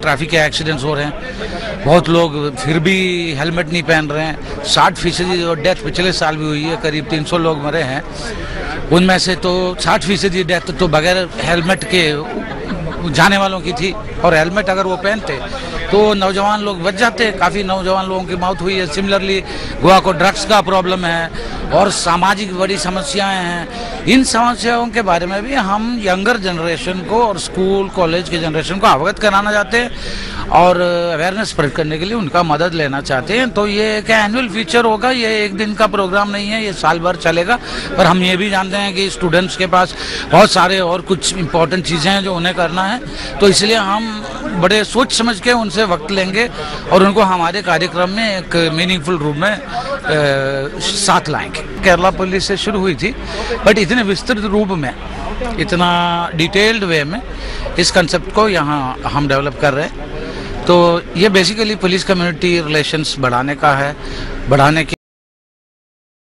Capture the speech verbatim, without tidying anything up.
Traffic के accidents हो रहे हैं, बहुत लोग फिर भी हेलमेट नहीं पहन रहे हैं। साठ फीसदी जो डेथ पिछले साल भी हुई है, करीब तीन सौ लोग मरे हैं, उनमें से तो साठ फीसदी डेथ तो बगैर हेलमेट के जाने वालों की थी, और हेलमेट अगर वो पहनते तो नौजवान लोग बच जाते। काफ़ी नौजवान लोगों की मौत हुई है। सिमिलरली गोवा को ड्रग्स का प्रॉब्लम है और सामाजिक बड़ी समस्याएं हैं। इन समस्याओं के बारे में भी हम यंगर जनरेशन को और स्कूल कॉलेज के जनरेशन को अवगत कराना चाहते हैं और अवेयरनेस स्प्रेड करने के लिए उनका मदद लेना चाहते हैं। तो ये एक एनुअल फीचर होगा, ये एक दिन का प्रोग्राम नहीं है, ये साल भर चलेगा। पर हम ये भी जानते हैं कि स्टूडेंट्स के पास बहुत सारे और कुछ इंपॉर्टेंट चीज़ें हैं जो उन्हें करना है, तो इसलिए हम बड़े सोच समझ के उनसे वक्त लेंगे और उनको हमारे कार्यक्रम में एक मीनिंगफुल रूप में ए, साथ लाएंगे। केरला पुलिस से शुरू हुई थी, बट इतने विस्तृत रूप में, इतना डिटेल्ड वे में इस कंसेप्ट को यहाँ हम डेवलप कर रहे हैं। तो ये बेसिकली पुलिस कम्युनिटी रिलेशंस बढ़ाने का है, बढ़ाने के